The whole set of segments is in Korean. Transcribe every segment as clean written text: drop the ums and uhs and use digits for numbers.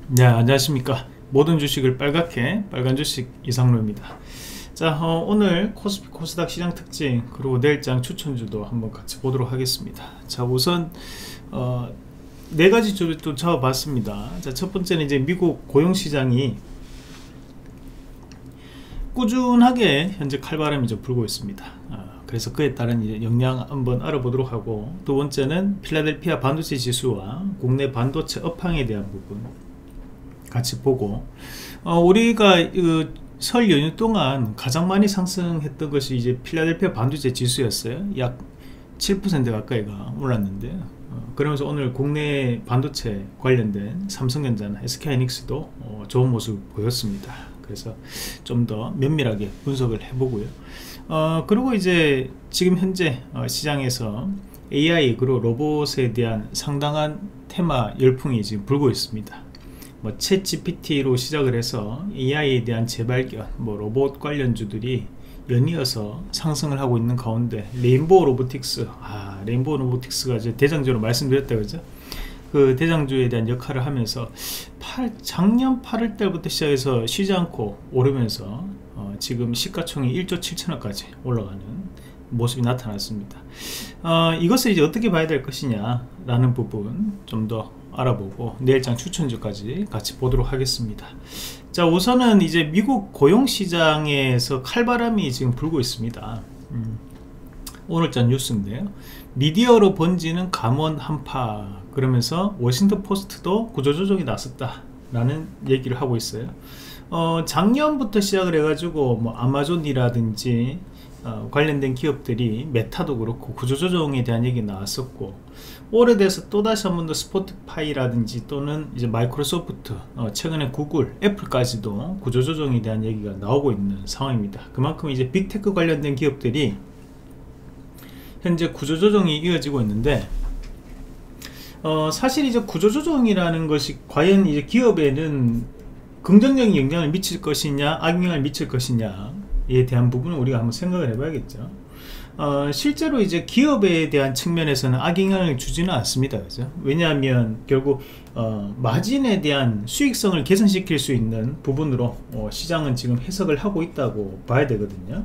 네, 안녕하십니까. 모든 주식을 빨갛게 빨간 주식 이상로입니다. 자, 오늘 코스피 코스닥 시장 특징 그리고 내일장 추천주도 한번 같이 보도록 하겠습니다. 자, 우선 네 가지 주를 또 잡아봤습니다. 자, 첫 번째는 이제 미국 고용시장이 꾸준하게 현재 칼바람이 좀 불고 있습니다. 그래서 그에 따른 이제 영향 한번 알아보도록 하고, 두 번째는 필라델피아 반도체 지수와 국내 반도체 업황에 대한 부분 같이 보고, 우리가 설 연휴 동안 가장 많이 상승했던 것이 이제 필라델피아 반도체 지수였어요. 약 7% 가까이가 올랐는데, 그러면서 오늘 국내 반도체 관련된 삼성전자나 SK하이닉스도 좋은 모습 보였습니다. 그래서 좀 더 면밀하게 분석을 해보고요. 그리고 이제 지금 현재 시장에서 AI 그리고 로봇에 대한 상당한 테마 열풍이 지금 불고 있습니다. 뭐 챗 GPT로 시작을 해서 AI에 대한 재발견, 뭐 로봇 관련주들이 연이어서 상승을 하고 있는 가운데, 레인보우 로보틱스, 레인보우 로보틱스가 이제 대장주로 말씀드렸다 그죠? 그 대장주에 대한 역할을 하면서 작년 8월 달부터 시작해서 쉬지 않고 오르면서 지금 시가총이 1조 7천억까지 올라가는 모습이 나타났습니다. 이것을 이제 어떻게 봐야 될 것이냐 라는 부분 좀 더 알아보고 내일장 추천주까지 같이 보도록 하겠습니다. 자, 우선은 이제 미국 고용시장에서 칼바람이 지금 불고 있습니다. 오늘자 뉴스인데요, 미디어로 번지는 감원 한파, 그러면서 워싱턴 포스트도 구조조정이 나섰다 라는 얘기를 하고 있어요. 작년부터 시작을 해가지고 뭐 아마존이라든지 관련된 기업들이, 메타도 그렇고 구조조정에 대한 얘기 나왔었고, 오래돼서 또다시 한 번 더 스포티파이라든지 또는 이제 마이크로소프트, 최근에 구글, 애플까지도 구조조정에 대한 얘기가 나오고 있는 상황입니다. 그만큼 이제 빅테크 관련된 기업들이 현재 구조조정이 이어지고 있는데, 사실 이제 구조조정이라는 것이 과연 이제 기업에는 긍정적인 영향을 미칠 것이냐 악영향을 미칠 것이냐에 대한 부분을 우리가 한번 생각을 해봐야겠죠. 실제로 이제 기업에 대한 측면에서는 악영향을 주지는 않습니다. 그죠? 왜냐하면 결국 마진에 대한 수익성을 개선시킬 수 있는 부분으로 시장은 지금 해석을 하고 있다고 봐야 되거든요.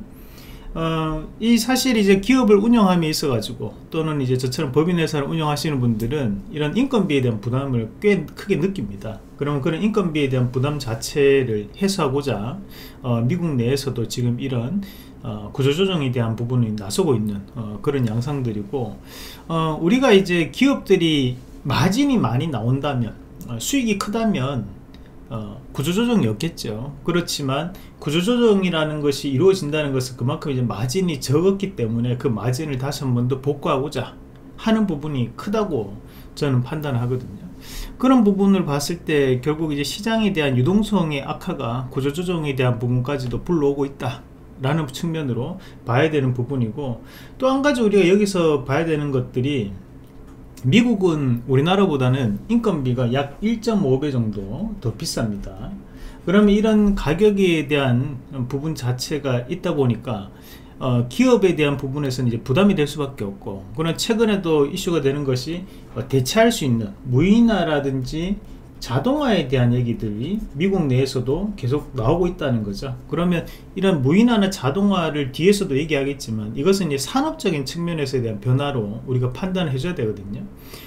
이 사실 이제 기업을 운영함에 있어 가지고, 또는 이제 저처럼 법인회사를 운영하시는 분들은 이런 인건비에 대한 부담을 꽤 크게 느낍니다. 그러면 그런 인건비에 대한 부담 자체를 해소하고자 미국 내에서도 지금 이런 구조조정에 대한 부분이 나서고 있는 그런 양상들이고, 우리가 이제 기업들이 마진이 많이 나온다면, 수익이 크다면 구조조정이 없겠죠. 그렇지만 구조조정이라는 것이 이루어진다는 것은 그만큼 이제 마진이 적었기 때문에 그 마진을 다시 한 번 더 복구하고자 하는 부분이 크다고 저는 판단하거든요. 그런 부분을 봤을 때 결국 이제 시장에 대한 유동성의 악화가 구조조정에 대한 부분까지도 불러오고 있다 라는 측면으로 봐야 되는 부분이고, 또 한 가지 우리가 여기서 봐야 되는 것들이, 미국은 우리나라보다는 인건비가 약 1.5배 정도 더 비쌉니다. 그러면 이런 가격에 대한 부분 자체가 있다 보니까 기업에 대한 부분에서는 이제 부담이 될 수밖에 없고, 그러나 최근에도 이슈가 되는 것이 대체할 수 있는 무인화라든지 자동화에 대한 얘기들이 미국 내에서도 계속 나오고 있다는 거죠. 그러면 이런 무인화나 자동화를 뒤에서도 얘기하겠지만, 이것은 이제 산업적인 측면에서에 대한 변화로 우리가 판단을 해줘야 되거든요.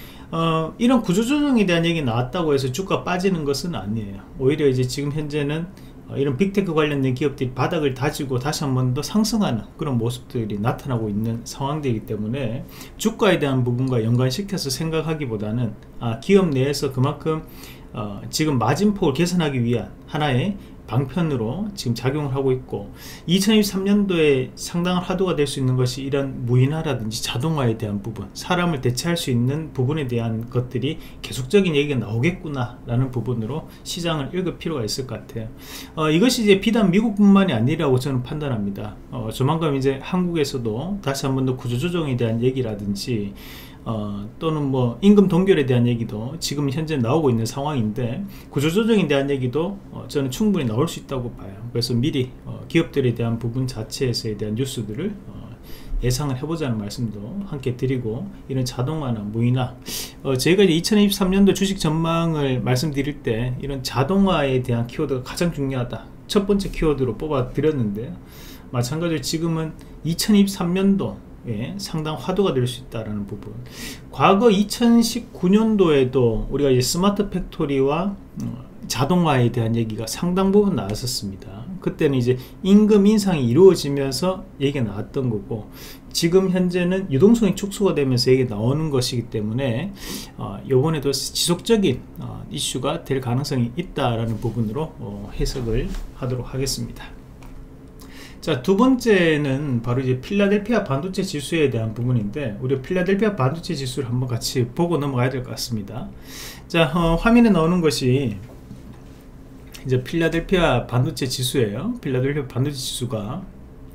이런 구조조정에 대한 얘기 나왔다고 해서 주가 빠지는 것은 아니에요. 오히려 이제 지금 현재는 이런 빅테크 관련된 기업들이 바닥을 다지고 다시 한 번 더 상승하는 그런 모습들이 나타나고 있는 상황들이기 때문에, 주가에 대한 부분과 연관시켜서 생각하기보다는 기업 내에서 그만큼 지금 마진폭을 개선하기 위한 하나의 방편으로 지금 작용을 하고 있고, 2023년도에 상당한 화두가 될 수 있는 것이 이런 무인화라든지 자동화에 대한 부분, 사람을 대체할 수 있는 부분에 대한 것들이 계속적인 얘기가 나오겠구나 라는 부분으로 시장을 읽을 필요가 있을 것 같아요. 이것이 이제 비단 미국뿐만이 아니라고 저는 판단합니다. 조만간 이제 한국에서도 다시 한 번 더 구조조정에 대한 얘기라든지 또는 뭐 임금 동결에 대한 얘기도 지금 현재 나오고 있는 상황인데, 구조조정에 대한 얘기도 저는 충분히 나올 수 있다고 봐요. 그래서 미리 기업들에 대한 부분 자체에서에 대한 뉴스들을 예상을 해보자는 말씀도 함께 드리고, 이런 자동화나 무인화, 저희가 이제 2023년도 주식 전망을 말씀드릴 때 이런 자동화에 대한 키워드가 가장 중요하다, 첫 번째 키워드로 뽑아 드렸는데요. 마찬가지로 지금은 2023년도 상당 화두가 될 수 있다는 부분, 과거 2019년도에도 우리가 이제 스마트 팩토리와 자동화에 대한 얘기가 상당 부분 나왔었습니다. 그때는 이제 임금 인상이 이루어지면서 얘기가 나왔던 거고, 지금 현재는 유동성이 축소가 되면서 얘기가 나오는 것이기 때문에 이번에도 지속적인 이슈가 될 가능성이 있다라는 부분으로 해석을 하도록 하겠습니다. 자, 두 번째는 바로 이제 필라델피아 반도체 지수에 대한 부분인데, 우리 필라델피아 반도체 지수를 한번 같이 보고 넘어가야 될 것 같습니다. 자, 화면에 나오는 것이 이제 필라델피아 반도체 지수예요. 필라델피아 반도체 지수가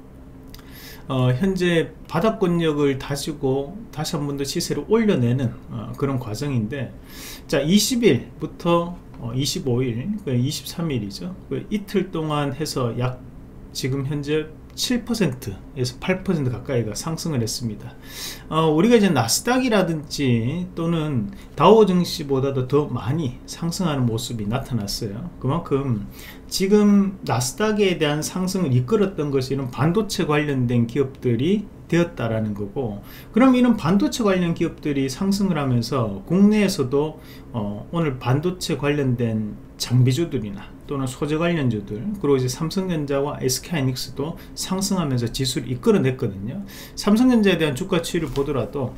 현재 바닥권력을 다지고 다시 한 번 더 시세를 올려내는 그런 과정인데, 자, 20일부터 25일, 23일이죠. 이틀 동안 해서 약 지금 현재 7%에서 8% 가까이가 상승을 했습니다. 우리가 이제 나스닥이라든지 또는 다우증시보다도 더 많이 상승하는 모습이 나타났어요. 그만큼 지금 나스닥에 대한 상승을 이끌었던 것이 이런 반도체 관련된 기업들이 되었다라는 거고, 그럼 이런 반도체 관련 기업들이 상승을 하면서 국내에서도 오늘 반도체 관련된 장비주들이나 또는 소재 관련주들, 그리고 이제 삼성전자와 SK하이닉스도 상승하면서 지수를 이끌어냈거든요. 삼성전자에 대한 주가 추이를 보더라도,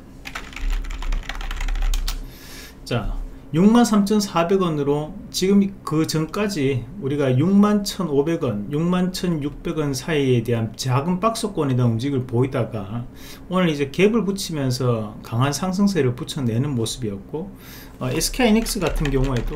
자, 63,400원으로 지금 그 전까지 우리가 61,500원, 61,600원 사이에 대한 작은 박스권에 대한 움직임을 보이다가 오늘 이제 갭을 붙이면서 강한 상승세를 붙여내는 모습이었고, SK하이닉스 같은 경우에도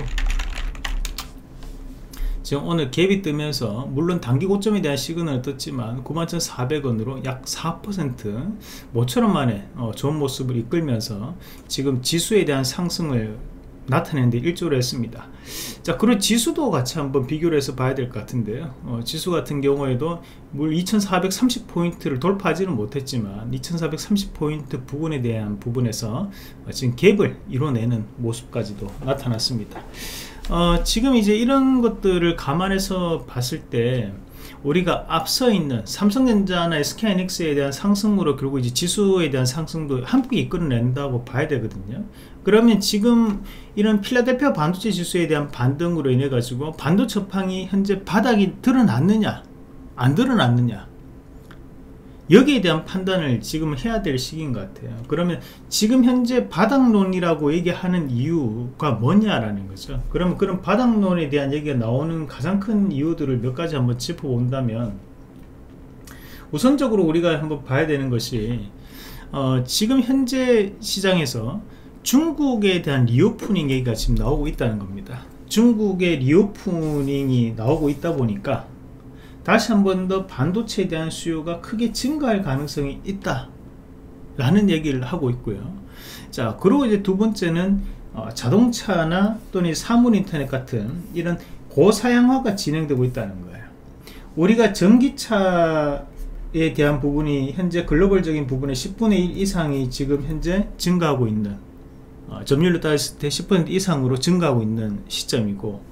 지금 오늘 갭이 뜨면서 물론 단기 고점에 대한 시그널을 떴지만 91,400원으로 약 4% 모처럼 만에 좋은 모습을 이끌면서 지금 지수에 대한 상승을 나타내는데 일조를 했습니다. 자, 그리고 지수도 같이 한번 비교를 해서 봐야 될 것 같은데요. 지수 같은 경우에도 물 2430포인트를 돌파하지는 못했지만 2430포인트 부분에 대한 부분에서 지금 갭을 이뤄내는 모습까지도 나타났습니다. 지금 이제 이런 것들을 감안해서 봤을 때 우리가 앞서 있는 삼성전자나 SK하이닉스에 대한 상승으로 결국 이제 지수에 대한 상승도 함께 이끌어낸다고 봐야 되거든요. 그러면 지금 이런 필라델피아 반도체 지수에 대한 반등으로 인해 가지고 반도체 업황이 현재 바닥이 드러났느냐 안 드러났느냐, 여기에 대한 판단을 지금 해야 될 시기인 것 같아요. 그러면 지금 현재 바닥론이라고 얘기하는 이유가 뭐냐라는 거죠. 그러면 그런 바닥론에 대한 얘기가 나오는 가장 큰 이유들을 몇 가지 한번 짚어본다면, 우선적으로 우리가 한번 봐야 되는 것이 지금 현재 시장에서 중국에 대한 리오프닝 얘기가 지금 나오고 있다는 겁니다. 중국의 리오프닝이 나오고 있다 보니까 다시 한 번 더 반도체에 대한 수요가 크게 증가할 가능성이 있다 라는 얘기를 하고 있고요. 자, 그리고 이제 두 번째는 자동차나 또는 사물 인터넷 같은 이런 고사양화가 진행되고 있다는 거예요. 우리가 전기차에 대한 부분이 현재 글로벌적인 부분의 10분의 1 이상이 지금 현재 증가하고 있는, 점유율로 따졌을 때 10% 이상으로 증가하고 있는 시점이고,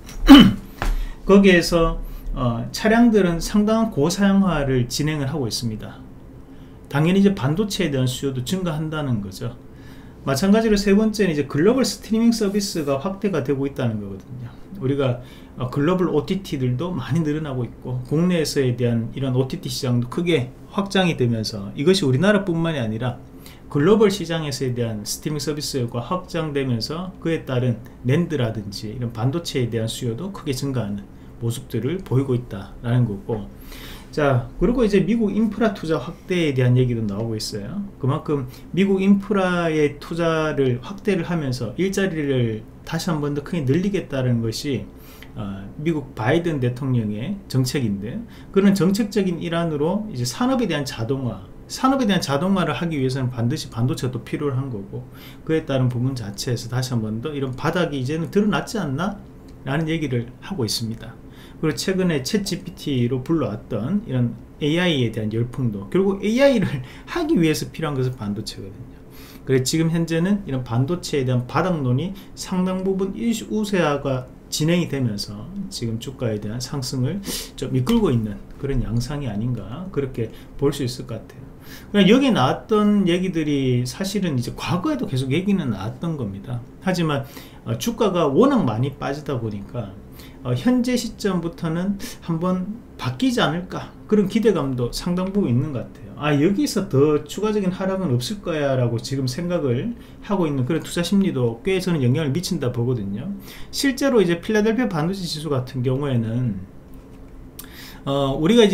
거기에서 차량들은 상당한 고사양화를 진행을 하고 있습니다. 당연히 이제 반도체에 대한 수요도 증가한다는 거죠. 마찬가지로 세 번째는 이제 글로벌 스트리밍 서비스가 확대가 되고 있다는 거거든요. 우리가 글로벌 OTT들도 많이 늘어나고 있고, 국내에서에 대한 이런 OTT 시장도 크게 확장이 되면서 이것이 우리나라 뿐만이 아니라 글로벌 시장에서에 대한 스트리밍 서비스가 확장되면서 그에 따른 랜드라든지 이런 반도체에 대한 수요도 크게 증가하는 모습들을 보이고 있다라는 거고, 자, 그리고 이제 미국 인프라 투자 확대에 대한 얘기도 나오고 있어요. 그만큼 미국 인프라의 투자를 확대를 하면서 일자리를 다시 한 번 더 크게 늘리겠다는 것이 미국 바이든 대통령의 정책인데, 그런 정책적인 일환으로 이제 산업에 대한 자동화를 하기 위해서는 반드시 반도체가 또 필요한 거고, 그에 따른 부분 자체에서 다시 한 번 더 이런 바닥이 이제는 드러났지 않나? 라는 얘기를 하고 있습니다. 그리고 최근에 챗 GPT로 불러왔던 이런 AI에 대한 열풍도, 결국 AI를 하기 위해서 필요한 것은 반도체거든요. 그래서 지금 현재는 이런 반도체에 대한 바닥론이 상당 부분 우세화가 진행이 되면서 지금 주가에 대한 상승을 좀 이끌고 있는 그런 양상이 아닌가, 그렇게 볼 수 있을 것 같아요. 그냥 여기 나왔던 얘기들이 사실은 이제 과거에도 계속 얘기는 나왔던 겁니다. 하지만 주가가 워낙 많이 빠지다 보니까 현재 시점부터는 한번 바뀌지 않을까, 그런 기대감도 상당 부분 있는 것 같아요. 여기서 더 추가적인 하락은 없을 거야 라고 지금 생각을 하고 있는 그런 투자 심리도 꽤 저는 영향을 미친다 보거든요. 실제로 이제 필라델피아 반도체 지수 같은 경우에는 우리가 이제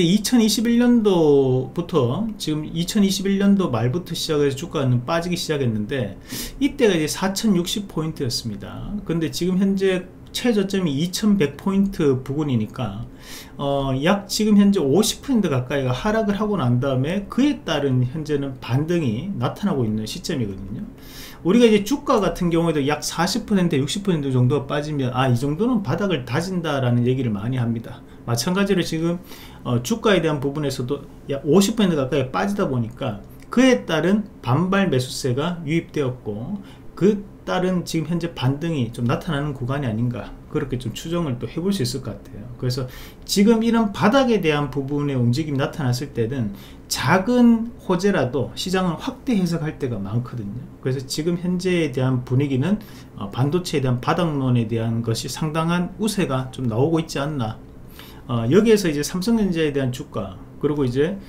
2021년도부터 지금 2021년도 말부터 시작해서 주가는 빠지기 시작했는데, 이때가 이제 4060포인트였습니다. 근데 지금 현재 최저점이 2100포인트 부근이니까 약 지금 현재 50% 가까이가 하락을 하고 난 다음에 그에 따른 현재는 반등이 나타나고 있는 시점이거든요. 우리가 이제 주가 같은 경우에도 약 40% 60% 정도가 빠지면 이 정도는 바닥을 다진다 라는 얘기를 많이 합니다. 마찬가지로 지금 주가에 대한 부분에서도 약 50% 가까이 빠지다 보니까 그에 따른 반발 매수세가 유입되었고, 그 따른 지금 현재 반등이 좀 나타나는 구간이 아닌가, 그렇게 좀 추정을 또 해볼 수 있을 것 같아요. 그래서 지금 이런 바닥에 대한 부분의 움직임이 나타났을 때는 작은 호재라도 시장은 확대 해석할 때가 많거든요. 그래서 지금 현재에 대한 분위기는 반도체에 대한 바닥론에 대한 것이 상당한 우세가 좀 나오고 있지 않나. 여기에서 이제 삼성전자에 대한 주가, 그리고 이제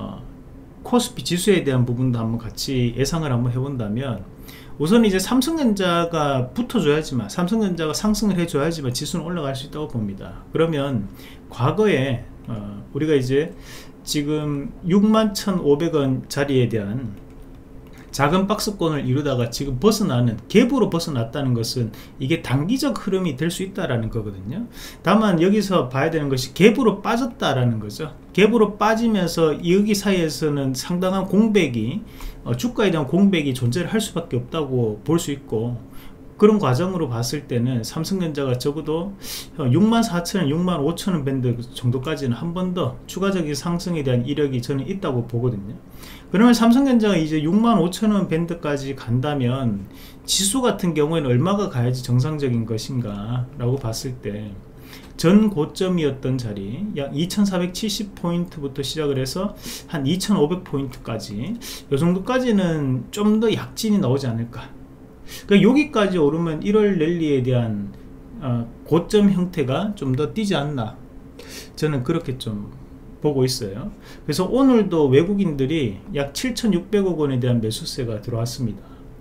코스피 지수에 대한 부분도 한번 같이 예상을 한번 해본다면, 우선 이제 삼성전자가 붙어줘야지만, 삼성전자가 상승을 해줘야지만 지수는 올라갈 수 있다고 봅니다. 그러면 과거에 우리가 이제 지금 61,500원 자리에 대한 작은 박스권을 이루다가 지금 벗어나는, 갭으로 벗어났다는 것은 이게 단기적 흐름이 될 수 있다라는 거거든요. 다만 여기서 봐야 되는 것이 갭으로 빠졌다라는 거죠. 갭으로 빠지면서 여기 사이에서는 상당한 공백이, 주가에 대한 공백이 존재를 할 수밖에 없다고 볼 수 있고, 그런 과정으로 봤을 때는 삼성전자가 적어도 64,000원, 65,000원 밴드 정도까지는 한 번 더 추가적인 상승에 대한 이력이 저는 있다고 보거든요. 그러면 삼성전자가 이제 65,000원 밴드까지 간다면 지수 같은 경우에는 얼마가 가야지 정상적인 것인가 라고 봤을 때, 전 고점이었던 자리 약 2470포인트부터 시작을 해서 한 2500포인트까지, 이 정도까지는 좀 더 약진이 나오지 않을까. 그러니까 여기까지 오르면 1월 랠리에 대한 고점 형태가 좀 더 띄지 않나, 저는 그렇게 좀 보고 있어요. 그래서 오늘도 외국인들이 약 7,600억 원에 대한 매수세가 들어왔습니다.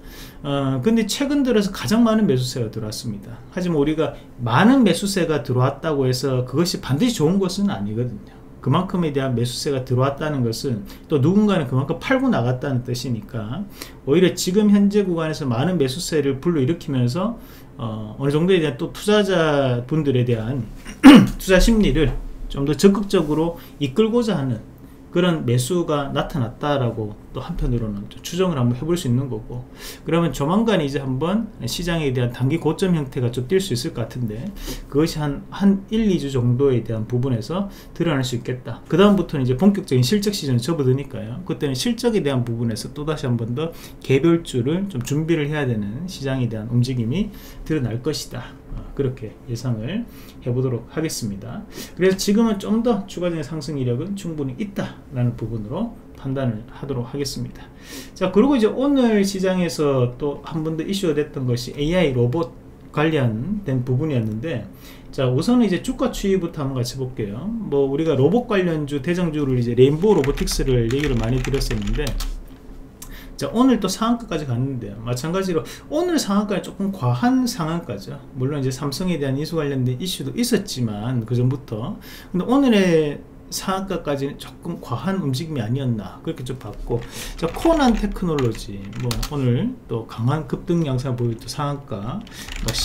근데 최근 들어서 가장 많은 매수세가 들어왔습니다. 하지만 우리가 많은 매수세가 들어왔다고 해서 그것이 반드시 좋은 것은 아니거든요. 그만큼에 대한 매수세가 들어왔다는 것은 또 누군가는 그만큼 팔고 나갔다는 뜻이니까, 오히려 지금 현재 구간에서 많은 매수세를 불러일으키면서 어느 정도에 대한 또 투자자 분들에 대한 투자 심리를 좀 더 적극적으로 이끌고자 하는 그런 매수가 나타났다라고 또 한편으로는 추정을 한번 해볼 수 있는 거고, 그러면 조만간 이제 한번 시장에 대한 단기 고점 형태가 좀 뛸 수 있을 것 같은데, 그것이 한 1, 2주 정도에 대한 부분에서 드러날 수 있겠다. 그 다음부터는 이제 본격적인 실적 시즌에 접어드니까요. 그때는 실적에 대한 부분에서 또다시 한번 더 개별주를 좀 준비를 해야 되는 시장에 대한 움직임이 드러날 것이다. 그렇게 예상을 해보도록 하겠습니다. 그래서 지금은 좀 더 추가적인 상승 이력은 충분히 있다라는 부분으로 판단을 하도록 하겠습니다. 자, 그리고 이제 오늘 시장에서 또 한 번 더 이슈가 됐던 것이 AI 로봇 관련된 부분이었는데, 자, 우선은 이제 주가 추이부터 한번 같이 볼게요. 뭐 우리가 로봇 관련주 대장주를 이제 레인보우 로보틱스를 얘기를 많이 드렸었는데, 자, 오늘 또 상한가까지 갔는데요. 마찬가지로 오늘 상한가는 조금 과한 상한가죠. 물론 이제 삼성에 대한 인수 관련된 이슈도 있었지만 그 전부터, 근데 오늘의 상한가까지는 조금 과한 움직임이 아니었나, 그렇게 좀 봤고, 자, 코난 테크놀로지 뭐 오늘 또 강한 급등 양상을 보여줬던 상한가, 뭐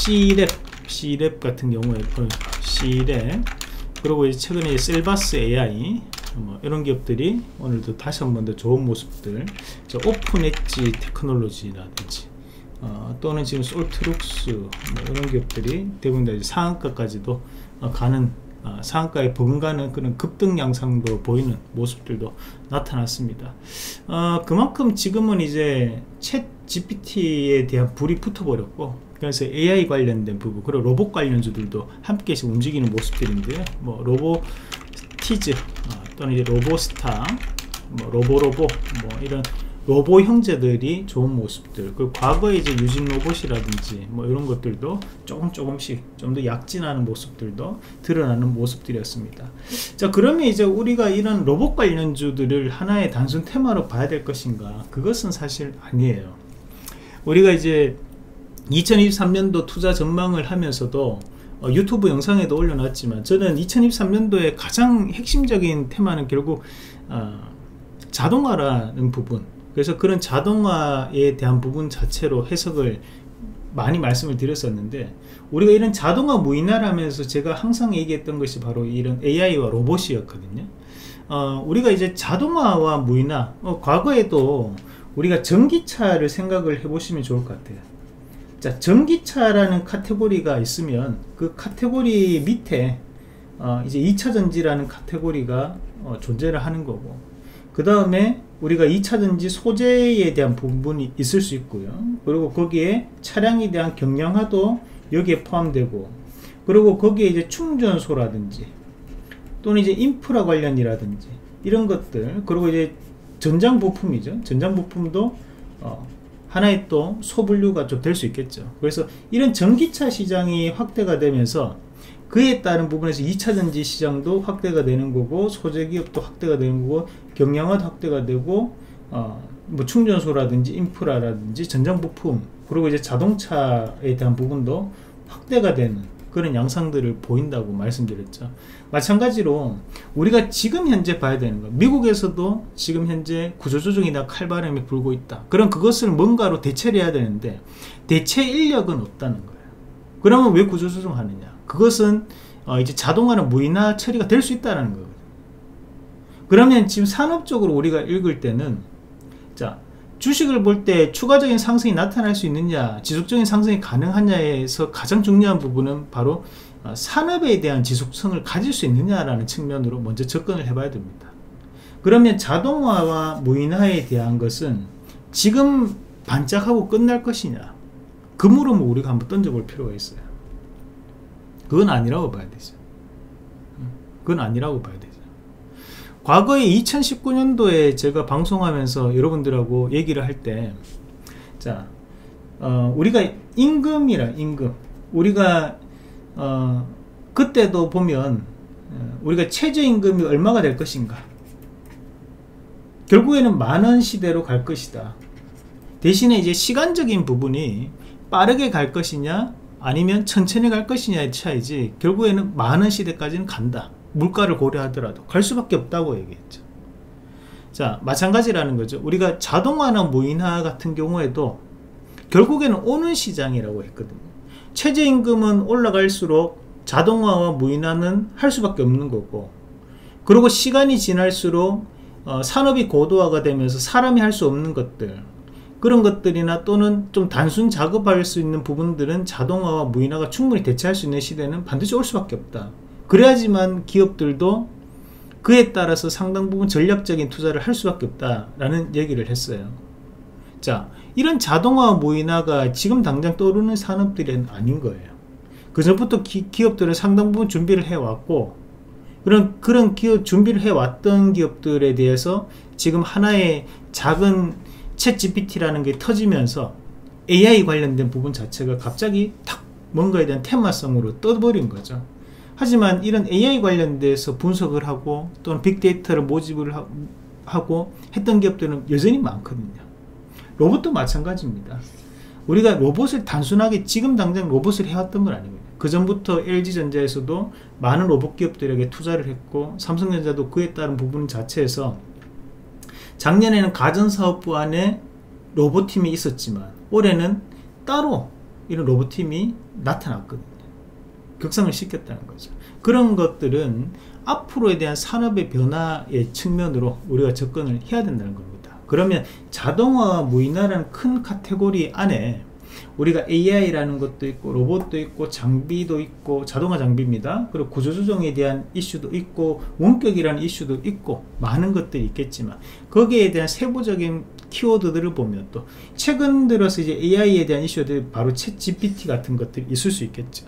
C랩 같은 경우에 C랩, 그리고 이제 최근에 셀바스 AI 뭐 이런 기업들이 오늘도 다시 한 번 더 좋은 모습들, 오픈 엣지 테크놀로지라든지 또는 지금 솔트룩스 뭐 이런 기업들이 대부분 다 이제 상한가까지도 가는 상한가에 버금가는 그런 급등 양상도 보이는 모습들도 나타났습니다. 그만큼 지금은 이제 챗 GPT에 대한 불이 붙어버렸고, 그래서 AI 관련된 부분, 그리고 로봇 관련주들도 함께씩 움직이는 모습들인데요. 뭐 로보티즈, 또는 이제 로보스타, 뭐 로보로보, 뭐 이런 로보 형제들이 좋은 모습들, 그 과거에 이제 유진 로봇이라든지 뭐 이런 것들도 조금씩 좀 더 약진하는 모습들도 드러나는 모습들이었습니다. 자, 그러면 이제 우리가 이런 로봇 관련주들을 하나의 단순 테마로 봐야 될 것인가? 그것은 사실 아니에요. 우리가 이제 2023년도 투자 전망을 하면서도 유튜브 영상에도 올려놨지만, 저는 2023년도에 가장 핵심적인 테마는 결국 자동화라는 부분, 그래서 그런 자동화에 대한 부분 자체로 해석을 많이 말씀을 드렸었는데, 우리가 이런 자동화 무인화라면서 제가 항상 얘기했던 것이 바로 이런 AI와 로봇이었거든요. 우리가 이제 자동화와 무인화, 과거에도 우리가 전기차를 생각을 해보시면 좋을 것 같아요. 자, 전기차라는 카테고리가 있으면 그 카테고리 밑에 이제 2차전지라는 카테고리가 존재를 하는 거고, 그 다음에 우리가 2차전지 소재에 대한 부분이 있을 수 있고요. 그리고 거기에 차량에 대한 경량화도 여기에 포함되고, 그리고 거기에 이제 충전소라든지 또는 이제 인프라 관련이라든지 이런 것들, 그리고 이제 전장 부품이죠. 전장 부품도 하나의 또 소분류가 좀 될 수 있겠죠. 그래서 이런 전기차 시장이 확대가 되면서 그에 따른 부분에서 2차전지 시장도 확대가 되는 거고, 소재기업도 확대가 되는 거고, 경량화도 확대가 되고, 뭐 충전소라든지 인프라라든지 전장 부품, 그리고 이제 자동차에 대한 부분도 확대가 되는 그런 양상들을 보인다고 말씀드렸죠. 마찬가지로 우리가 지금 현재 봐야 되는 거, 미국에서도 지금 현재 구조조정이나 칼바람이 불고 있다. 그럼 그것을 뭔가로 대체를 해야 되는데 대체 인력은 없다는 거예요. 그러면 왜 구조조정하느냐? 그것은 이제 자동화나 무인화 처리가 될 수 있다는 거예요. 그러면 지금 산업적으로 우리가 읽을 때는, 자, 주식을 볼 때 추가적인 상승이 나타날 수 있느냐, 지속적인 상승이 가능하냐에서 가장 중요한 부분은 바로 산업에 대한 지속성을 가질 수 있느냐라는 측면으로 먼저 접근을 해봐야 됩니다. 그러면 자동화와 무인화에 대한 것은 지금 반짝하고 끝날 것이냐, 그 물음을 우리가 한번 던져볼 필요가 있어요. 그건 아니라고 봐야 되죠. 그건 아니라고 봐야 되죠. 과거에 2019년도에 제가 방송하면서 여러분들하고 얘기를 할 때, 자, 우리가 임금, 우리가 그때도 보면 우리가 최저임금이 얼마가 될 것인가, 결국에는 만원 시대로 갈 것이다. 대신에 이제 시간적인 부분이 빠르게 갈 것이냐 아니면 천천히 갈 것이냐의 차이지, 결국에는 만원 시대까지는 간다. 물가를 고려하더라도 갈 수밖에 없다고 얘기했죠. 자, 마찬가지라는 거죠. 우리가 자동화나 무인화 같은 경우에도 결국에는 오는 시장이라고 했거든요. 최저임금은 올라갈수록 자동화와 무인화는 할 수밖에 없는 거고, 그리고 시간이 지날수록 산업이 고도화가 되면서 사람이 할 수 없는 것들, 그런 것들이나 또는 좀 단순 작업할 수 있는 부분들은 자동화와 무인화가 충분히 대체할 수 있는 시대는 반드시 올 수밖에 없다. 그래야지만 기업들도 그에 따라서 상당 부분 전략적인 투자를 할 수밖에 없다라는 얘기를 했어요. 자, 이런 자동화와 무인화가 지금 당장 떠오르는 산업들이 아닌 거예요. 그 전부터 기업들은 상당 부분 준비를 해왔고, 그런 기업 준비를 해왔던 기업들에 대해서 지금 하나의 작은 챗 GPT라는 게 터지면서 AI 관련된 부분 자체가 갑자기 탁 뭔가에 대한 테마성으로 떠버린 거죠. 하지만 이런 AI 관련돼서 분석을 하고 또는 빅데이터를 모집을 하고 했던 기업들은 여전히 많거든요. 로봇도 마찬가지입니다. 우리가 로봇을 단순하게 지금 당장 로봇을 해왔던 건 아닙니다. 그 전부터 LG전자에서도 많은 로봇 기업들에게 투자를 했고, 삼성전자도 그에 따른 부분 자체에서 작년에는 가전사업부 안에 로봇팀이 있었지만 올해는 따로 이런 로봇팀이 나타났거든요. 격상을 시켰다는 거죠. 그런 것들은 앞으로에 대한 산업의 변화의 측면으로 우리가 접근을 해야 된다는 겁니다. 그러면 자동화와 무인화라는 큰 카테고리 안에 우리가 AI라는 것도 있고 로봇도 있고 장비도 있고 자동화 장비입니다. 그리고 구조조정에 대한 이슈도 있고 원격이라는 이슈도 있고 많은 것들이 있겠지만 거기에 대한 세부적인 키워드들을 보면 또 최근 들어서 이제 AI에 대한 이슈들이 바로 챗 GPT 같은 것들이 있을 수 있겠죠.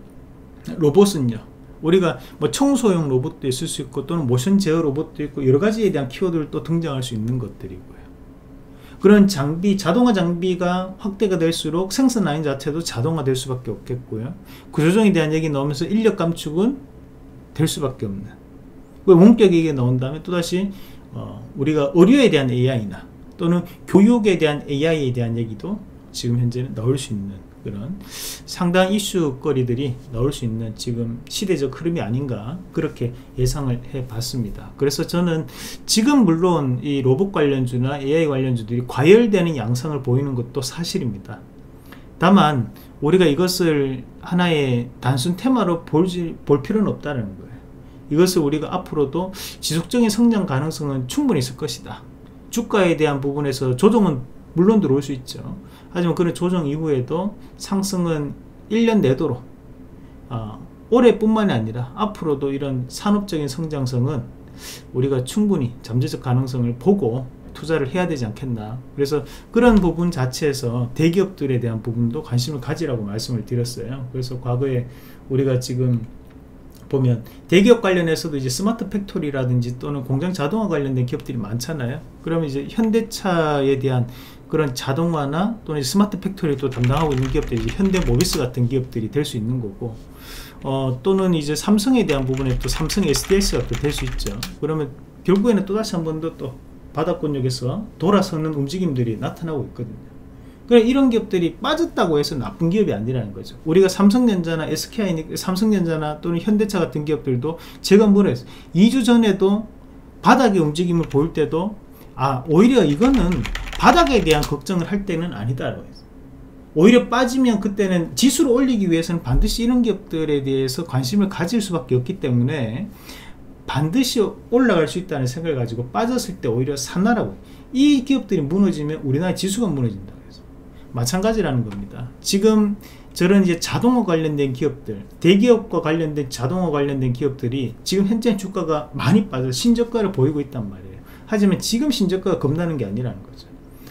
로봇은요, 우리가 뭐 청소용 로봇도 있을 수 있고 또는 모션 제어 로봇도 있고 여러 가지에 대한 키워드를 또 등장할 수 있는 것들이고요. 그런 장비, 자동화 장비가 확대가 될수록 생산 라인 자체도 자동화 될 수밖에 없겠고요. 구조조정에 대한 얘기 나오면서 인력 감축은 될 수밖에 없는, 원격 얘기가 나온 다음에 또다시 우리가 의료에 대한 AI나 또는 교육에 대한 AI에 대한 얘기도 지금 현재는 나올 수 있는 그런 상당한 이슈거리들이 나올 수 있는 지금 시대적 흐름이 아닌가 그렇게 예상을 해 봤습니다. 그래서 저는 지금 물론 이 로봇 관련주나 AI 관련주들이 과열되는 양상을 보이는 것도 사실입니다. 다만 우리가 이것을 하나의 단순 테마로 볼 필요는 없다는 거예요. 이것을 우리가 앞으로도 지속적인 성장 가능성은 충분히 있을 것이다. 주가에 대한 부분에서 조정은 물론 들어올 수 있죠. 하지만 그런 조정 이후에도 상승은 1년 내도록 올해뿐만이 아니라 앞으로도 이런 산업적인 성장성은 우리가 충분히 잠재적 가능성을 보고 투자를 해야 되지 않겠나. 그래서 그런 부분 자체에서 대기업들에 대한 부분도 관심을 가지라고 말씀을 드렸어요. 그래서 과거에 우리가 지금 보면 대기업 관련해서도 이제 스마트 팩토리라든지 또는 공장 자동화 관련된 기업들이 많잖아요. 그러면 이제 현대차에 대한 그런 자동화나 또는 스마트 팩토리를 또 담당하고 있는 기업들이 이제 현대모비스 같은 기업들이 될 수 있는 거고, 또는 이제 삼성에 대한 부분에 또 삼성 SDS가 또 될 수 있죠. 그러면 결국에는 또 다시 한 번 더 또 바닥권역에서 돌아서는 움직임들이 나타나고 있거든요. 그래, 이런 기업들이 빠졌다고 해서 나쁜 기업이 아니라는 거죠. 우리가 삼성전자나 SK하이닉스, 삼성전자나 또는 현대차 같은 기업들도 제가 뭐라 했어요? 2주 전에도 바닥의 움직임을 볼 때도 오히려 이거는 바닥에 대한 걱정을 할 때는 아니다라고 했어요. 오히려 빠지면 그때는 지수를 올리기 위해서는 반드시 이런 기업들에 대해서 관심을 가질 수밖에 없기 때문에 반드시 올라갈 수 있다는 생각을 가지고 빠졌을 때 오히려 사나라고. 이 기업들이 무너지면 우리나라의 지수가 무너진다. 마찬가지라는 겁니다. 지금 저런 이제 자동화 관련된 기업들, 대기업과 관련된 자동화 관련된 기업들이 지금 현재 주가가 많이 빠져 신저가를 보이고 있단 말이에요. 하지만 지금 신저가가 겁나는 게 아니라는 거죠.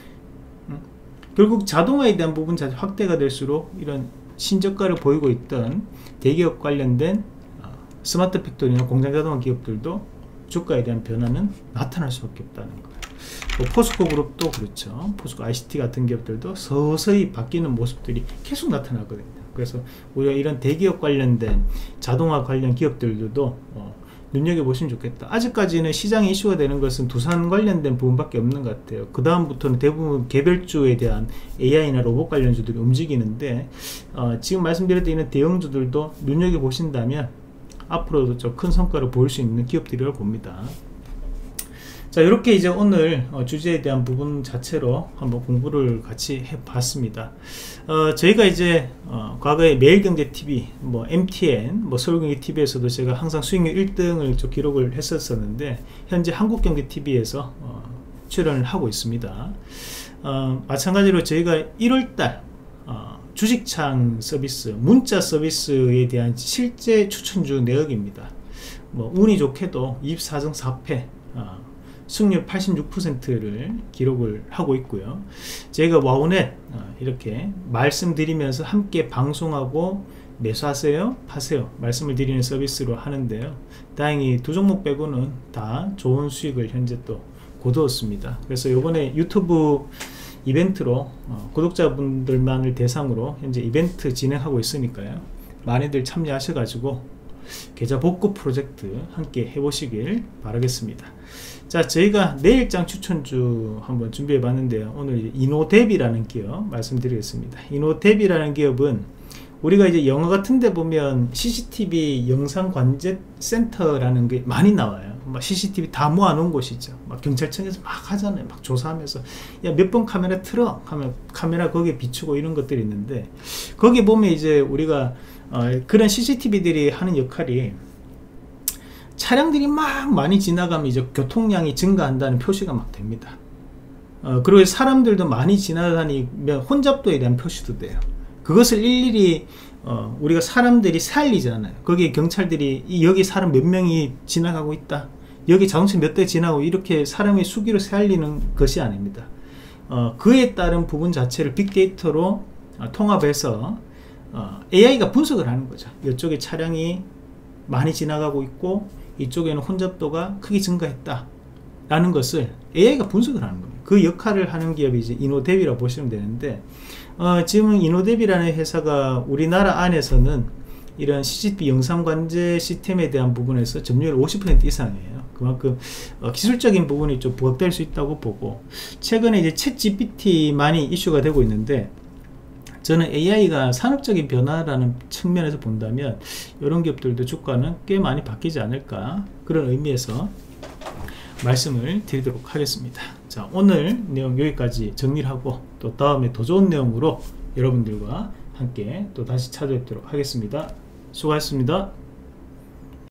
결국 자동화에 대한 부분 자체 확대가 될수록 이런 신저가를 보이고 있던 대기업 관련된 스마트 팩토리나 공장 자동화 기업들도 주가에 대한 변화는 나타날 수밖에 없다는 거예요. 포스코 그룹도 그렇죠. 포스코 ICT 같은 기업들도 서서히 바뀌는 모습들이 계속 나타나거든요. 그래서 우리가 이런 대기업 관련된 자동화 관련 기업들도 눈여겨보시면 좋겠다. 아직까지는 시장에 이슈가 되는 것은 두산 관련된 부분밖에 없는 것 같아요. 그 다음부터는 대부분 개별주에 대한 AI나 로봇 관련주들이 움직이는데 지금 말씀드렸던 이런 대형주들도 눈여겨보신다면 앞으로도 좀 큰 성과를 보일 수 있는 기업들이라고 봅니다. 자, 이렇게 이제 오늘 주제에 대한 부분 자체로 한번 공부를 같이 해봤습니다. 저희가 이제 과거에 매일경제TV, 뭐 MTN, 뭐 서울경제TV에서도 제가 항상 수익률 1등을 좀 기록을 했었는데 현재 한국경제TV에서 출연을 하고 있습니다. 마찬가지로 저희가 1월달 주식창 서비스, 문자 서비스에 대한 실제 추천주 내역입니다. 뭐 운이 좋게도 24승 4패, 승률 86%를 기록을 하고 있고요. 제가 와우넷 이렇게 말씀드리면서 함께 방송하고 매수하세요, 파세요 말씀을 드리는 서비스로 하는데요. 다행히 두 종목 빼고는 다 좋은 수익을 현재 또 거두었습니다. 그래서 이번에 유튜브 이벤트로 구독자분들만을 대상으로 현재 이벤트 진행하고 있으니까요. 많이들 참여하셔가지고 계좌 복구 프로젝트 함께 해보시길 바라겠습니다. 자, 저희가 내일장 추천주 한번 준비해 봤는데요. 오늘 이노뎁이라는 기업 말씀드리겠습니다. 이노뎁이라는 기업은 우리가 이제 영화 같은 데 보면 CCTV 영상 관제 센터라는 게 많이 나와요. 막 CCTV 다 모아놓은 곳이죠. 막 경찰청에서 막 하잖아요. 막 조사하면서 야, 몇 번 카메라 틀어 하면 카메라 거기에 비추고 이런 것들이 있는데, 거기 보면 이제 우리가 그런 CCTV들이 하는 역할이 차량들이 막 많이 지나가면 이제 교통량이 증가한다는 표시가 막 됩니다. 그리고 사람들도 많이 지나다니면 혼잡도에 대한 표시도 돼요. 그것을 일일이 우리가 사람들이 살리잖아요. 거기에 경찰들이 여기 사람 몇 명이 지나가고 있다, 여기 자동차 몇 대 지나고, 이렇게 사람의 수기로 살리는 것이 아닙니다. 그에 따른 부분 자체를 빅데이터로 통합해서 AI가 분석을 하는 거죠. 이쪽에 차량이 많이 지나가고 있고 이쪽에는 혼잡도가 크게 증가했다 라는 것을 AI가 분석을 하는 겁니다. 그 역할을 하는 기업이 이제 이노뎁이라고 보시면 되는데, 지금 이노뎁이라는 회사가 우리나라 안에서는 이런 CCTV 영상 관제 시스템에 대한 부분에서 점유율 50% 이상이에요. 그만큼 기술적인 부분이 좀 부각될 수 있다고 보고, 최근에 이제 챗 GPT만이 이슈가 되고 있는데, 저는 AI가 산업적인 변화라는 측면에서 본다면 이런 기업들도 주가는 꽤 많이 바뀌지 않을까, 그런 의미에서 말씀을 드리도록 하겠습니다. 자, 오늘 내용 여기까지 정리를 하고, 또 다음에 더 좋은 내용으로 여러분들과 함께 또 다시 찾아뵙도록 하겠습니다. 수고하셨습니다.